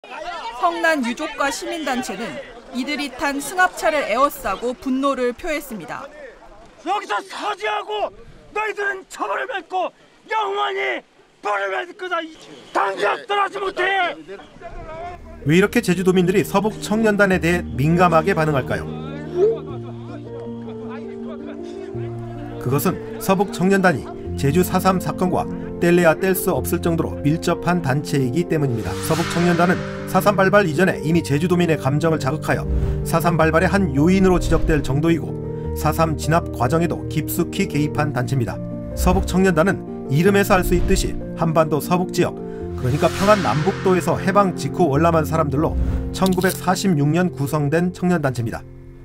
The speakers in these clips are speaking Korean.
성난 유족과 시민단체는 이들이 탄 승합차를 에워싸고 분노를 표했습니다. 여기서 서지하고 너희들은 처벌을 맺고 영원히 벌을 맺을 거다. 당장 떠나지 못해. 왜 이렇게 제주도민들이 서북 청년단에 대해 민감하게 반응할까요? 그것은 서북 청년단이 제주 4.3 사건과 뗄래야 뗄 수 없을 정도로 밀접한 단체이기 때문입니다. 서북 청년단은 4.3 발발 이전에 이미 제주도민의 감정을 자극하여 4.3 발발의 한 요인으로 지적될 정도이고 4.3 진압 과정에도 깊숙이 개입한 단체입니다. 서북 청년단은 이름에서 알 수 있듯이 한반도 서북 지역, 그러니까 평안 남북도에서 해방 직후 월남한 사람들로 1946년 구성된 청년단체입니다.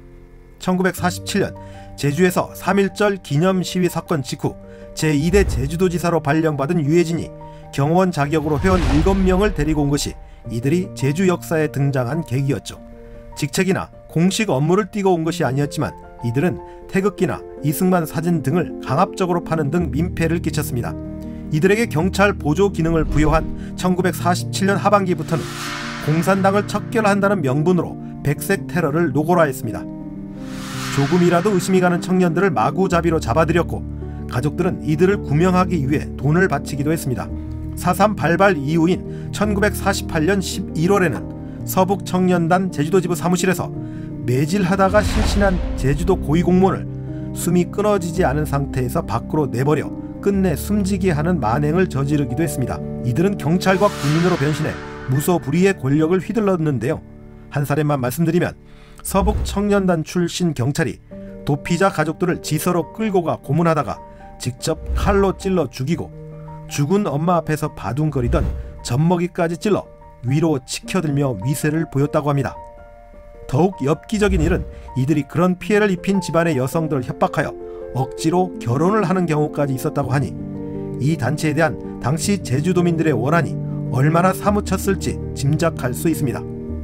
1947년 제주에서 3.1절 기념 시위 사건 직후 제2대 제주도지사로 발령받은 유해진이 경호원 자격으로 회원 7명을 데리고 온 것이 이들이 제주 역사에 등장한 계기였죠. 직책이나 공식 업무를 띠고 온 것이 아니었지만 이들은 태극기나 이승만 사진 등을 강압적으로 파는 등 민폐를 끼쳤습니다. 이들에게 경찰 보조 기능을 부여한 1947년 하반기부터는 공산당을 척결한다는 명분으로 백색 테러를 노골화했습니다. 조금이라도 의심이 가는 청년들을 마구잡이로 잡아들였고 가족들은 이들을 구명하기 위해 돈을 바치기도 했습니다. 4.3 발발 이후인 1948년 11월에는 서북 청년단 제주도지부 사무실에서 매질하다가 실신한 제주도 고위공무원을 숨이 끊어지지 않은 상태에서 밖으로 내버려 끝내 숨지게 하는 만행을 저지르기도 했습니다. 이들은 경찰과 군인으로 변신해 무소불위의 권력을 휘둘렀는데요. 한 사례만 말씀드리면 서북 청년단 출신 경찰이 도피자 가족들을 지서로 끌고 가 고문하다가 직접 칼로 찔러 죽이고 죽은 엄마 앞에서 바둥거리던 젖먹이까지 찔러 위로 치켜들며 위세를 보였다고 합니다. 더욱 엽기적인 일은 이들이 그런 피해를 입힌 집안의 여성들을 협박하여 억지로 결혼을 하는 경우까지 있었다고 하니 이 단체에 대한 당시 제주도민들의 원한이 얼마나 사무쳤을지 짐작할 수 있습니다.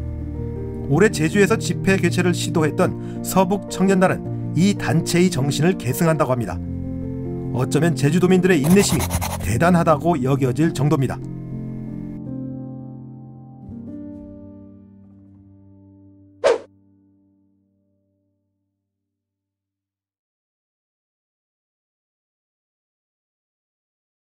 올해 제주에서 집회 개최를 시도했던 서북 청년단은 이 단체의 정신을 계승한다고 합니다. 어쩌면 제주도민들의 인내심이 대단하다고 여겨질 정도입니다.